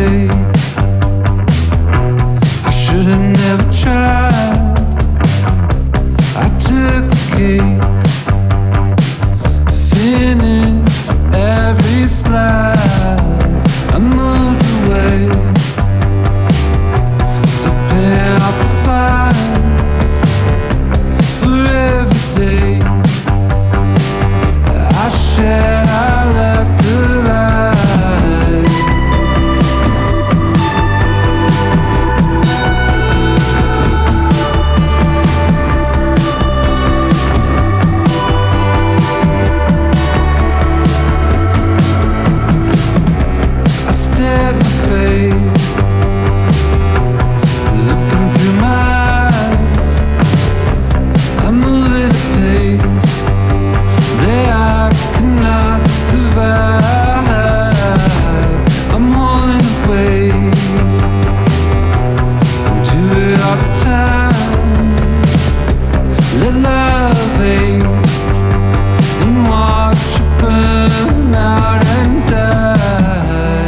mistake. I should have never tried. I took the cake, finished every slice. I moved away, still paying off the fines for every day I shared. I left alive. I stared in the face, looking through my eyes. I'm moving at pace that I cannot survive. I'm holding away, do it all the time. Let love age and watch it burn out and die.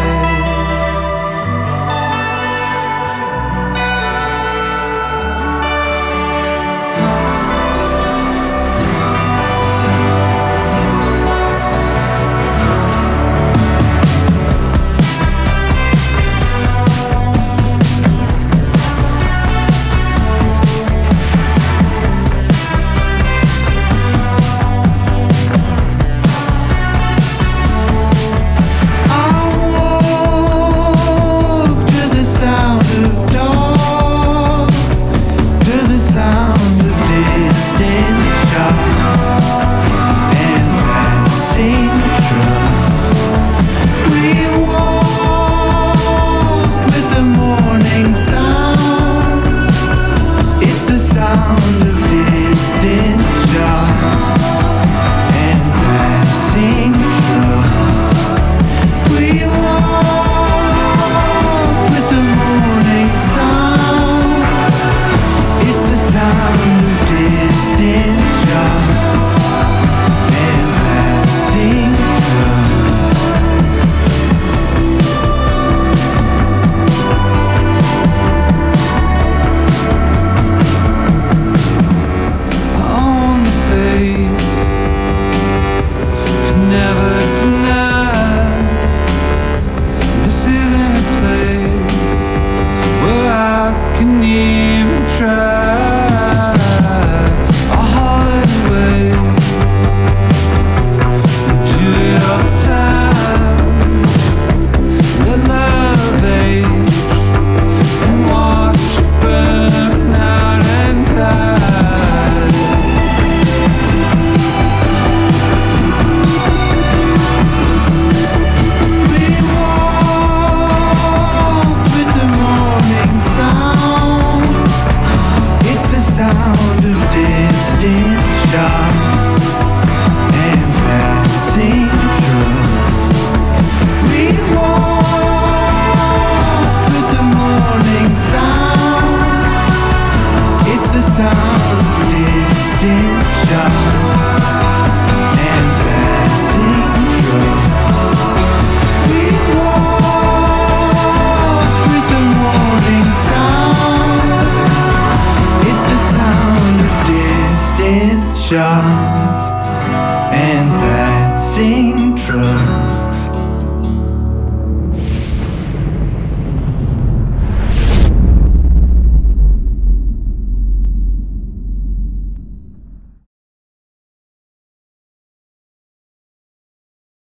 Shots and passing trucks.